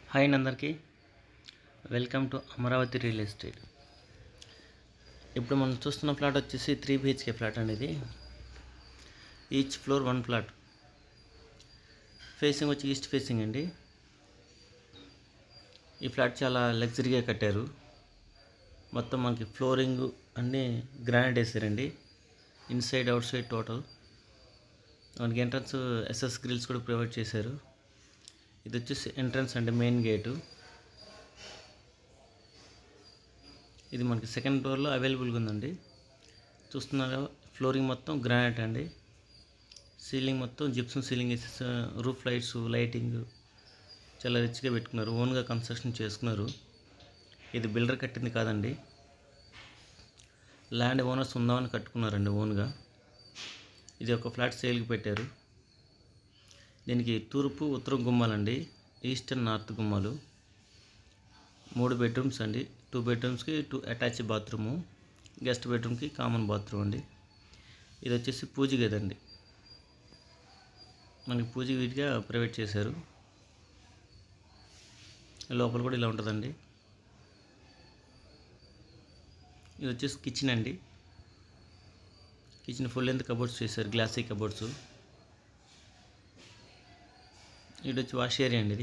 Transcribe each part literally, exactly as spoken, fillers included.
Hi అందరికీ welcome to Amaravati real estate. ఇప్పుడు మనం చూస్తున్న ప్లాట్ వచ్చేసి త్రీ బిహెచ్కే ప్లాట్ అనేది. Each floor one flat. Facing వచ్చి ఈస్ట్ ఫేసింగ్ అండి. ఈ ఫ్లాట్ చాలా లగ్జరీగా కట్టారు. మొత్తం మనకి ఫ్లోరింగ్ అన్నీ గ్రానైట్ వేసారండి. Inside outside total. మనకి ఎంట్రన్స్ ఎస్ఎస్ గ్రిల్స్ కూడా ప్రొవైడ్ చేశారు. ఇది వచ్చేసి ఎంట్రన్స్ అంటే మెయిన్ గేటు. ఇది మనకి సెకండ్ ఫ్లోర్లో అవైలబుల్గా ఉందండి. చూస్తున్నారు ఫ్లోరింగ్ మొత్తం గ్రానైట్ అండి. సీలింగ్ మొత్తం జిప్సం సీలింగ్ వేసి రూఫ్ లైట్స్ లైటింగ్ చాలా రిచ్గా పెట్టుకున్నారు. ఓన్గా కన్స్ట్రక్షన్ చేసుకున్నారు. ఇది బిల్డర్ కట్టింది కాదండి, ల్యాండ్ ఓనర్స్ ఉందామని కట్టుకున్నారండి ఓన్గా. ఇది ఒక ఫ్లాట్ సేల్కి పెట్టారు. దీనికి తూర్పు ఉత్తరం గుమ్మాలండి, ఈస్ట్ అండ్ నార్త్ గుమ్మాలు. మూడు బెడ్రూమ్స్ అండి. టూ బెడ్రూమ్స్కి టూ అటాచ్ బాత్రూము, గెస్ట్ బెడ్రూమ్కి కామన్ బాత్రూమ్ అండి. ఇది వచ్చేసి పూజ గది అండి. మనకి పూజ గదిగా ప్రైవేట్ చేశారు. లోపల కూడా ఇలా ఉంటుందండి. ఇది వచ్చేసి కిచెన్ అండి. కిచెన్ ఫుల్ లెంత్ కబోర్డ్స్ చేశారు, గ్లాసీ కబోర్డ్స్. ఇది వచ్చి వాష్ ఏరియా అండి. ఇది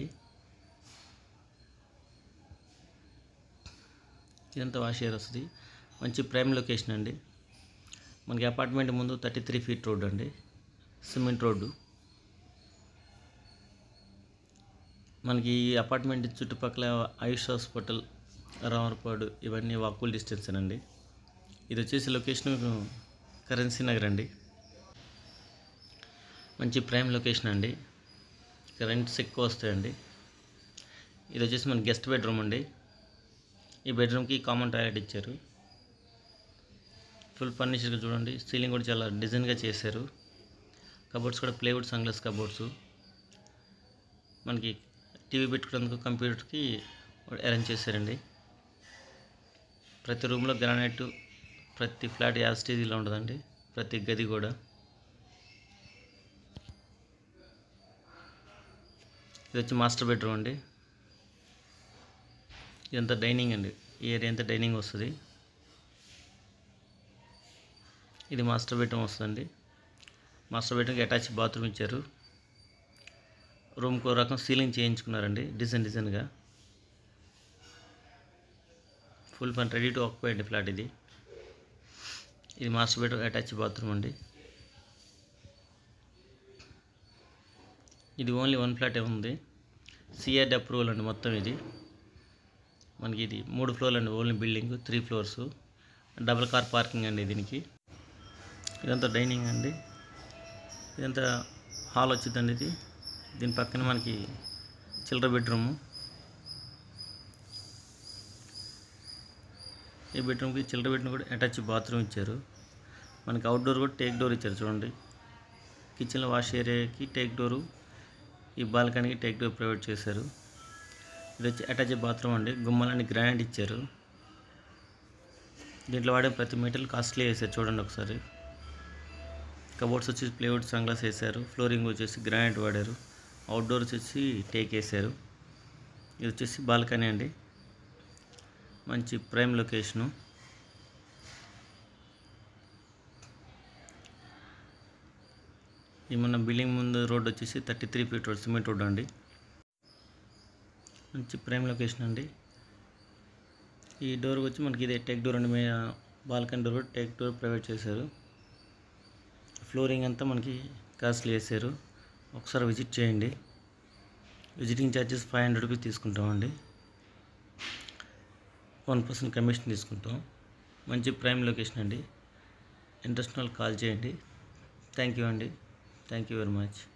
ఇదంతా వాష్ ఏరియా వస్తుంది. మంచి ప్రైమ్ లొకేషన్ అండి. మనకి అపార్ట్మెంట్ ముందు థర్టీ త్రీ ఫీట్ రోడ్డు అండి, సిమెంట్ రోడ్డు. మనకి ఈ అపార్ట్మెంట్ చుట్టుపక్కల ఆయుష్ హాస్పిటల్, రామర్పాడు ఇవన్నీ వాకబుల్ డిస్టెన్స్ అండి. ఇది వచ్చేసి లొకేషన్ కరెన్సీ నగర్ అండి. మంచి ప్రైమ్ లొకేషన్ అండి. రెంట్స్ ఎక్కువ వస్తాయండి. ఇది వచ్చేసి మన గెస్ట్ బెడ్రూమ్ అండి. ఈ బెడ్రూమ్కి కామన్ టాయిలెట్ ఇచ్చారు. ఫుల్ ఫర్నిచర్గా చూడండి. సీలింగ్ కూడా చాలా డిజైన్గా చేశారు. కబోర్డ్స్ కూడా ప్లేవుడ్ సన్గ్లాస్ కబోర్డ్స్. మనకి టీవీ పెట్టుకునేందుకు కంప్యూటర్కి అరేంజ్ చేశారండి. ప్రతి రూమ్లో గ్రానైట్, ప్రతి ఫ్లాట్ యాజ్ స్టేజ్లో ఉంటుందండి, ప్రతి గది కూడా. ఇది వచ్చి మాస్టర్ బెడ్రూమ్ అండి. ఇదంతా డైనింగ్ అండి. ఈ ఏరియా అంతా డైనింగ్ వస్తుంది. ఇది మాస్టర్ బెడ్రూమ్ వస్తుందండి. మాస్టర్ బెడ్రూమ్కి అటాచ్ బాత్రూమ్ ఇచ్చారు. రూమ్కి ఒక రకం సీలింగ్ చేయించుకున్నారండి, డిజైన్ డిజైన్గా. Full fun ready to occupy అండి ఫ్లాట్ ఇది. ఇది మాస్టర్ బెడ్రూమ్ అటాచ్ బాత్రూమ్ అండి. ఇది ఓన్లీ వన్ ఫ్లాటే ఉంది. సిఆర్డి అప్రూవల్ అండి మొత్తం. ఇది మనకి ఇది మూడు ఫ్లోర్లు అండి. Only building three floors. Double car parking అండి దీనికి. ఇదంతా డైనింగ్ అండి. ఇదంతా హాల్ వచ్చిందండి. ఇది దీని పక్కన మనకి చిల్డ్రన్ బెడ్రూము. ఈ బెడ్రూమ్కి చిల్డ్రన్ బెడ్రూమ్ కూడా అటాచ్ బాత్రూమ్ ఇచ్చారు. మనకి అవుట్డోర్ కూడా టేక్ డోర్ ఇచ్చారు చూడండి. కిచెన్లో వాష్ ఏరియాకి టేక్ డోరు, ఈ బాల్కనీకి టేక్ డోర్ ప్రొవైడ్ చేశారు. ఇది వచ్చి అటాచ్ బాత్రూమ్ అండి. గుమ్మాలన్నీ గ్రానైట్ ఇచ్చారు. దీంట్లో వాడే ప్రతి మెటీరియల్ కాస్ట్లీ వేసారు చూడండి ఒకసారి. కబోర్డ్స్ వచ్చేసి ప్లేవుడ్ సన్గ్లాస్ వేసారు. ఫ్లోరింగ్ వచ్చేసి గ్రానైట్ వాడారు. అవుట్డోర్స్ వచ్చి టేక్ వేసారు. ఇది వచ్చేసి బాల్కనీ అండి. మంచి ప్రైమ్ లొకేషను. ఈ మన బిల్డింగ్ ముందు రోడ్ వచ్చేసి thirty three feet road, cement road అండి. మంచి ప్రైమ్ లొకేషన్ అండి. ఈ డోర్ వచ్చి మనకి ఇదే టేక్ డోర్ అండి. Balcony door teak door provide చేశారు. ఫ్లోరింగ్ అంతా మనకి కాస్ట్లీ వేసారు. ఒకసారి విజిట్ చేయండి. Visiting charges five hundred rupees తీసుకుంటామండి. వన్ పర్సెంట్ కమిషన్ తీసుకుంటాం. మంచి ప్రైమ్ లొకేషన్ అండి. ఇంట్రెస్ట్ వాళ్ళు కాల్ చేయండి. థ్యాంక్ యూ అండి. Thank you very much.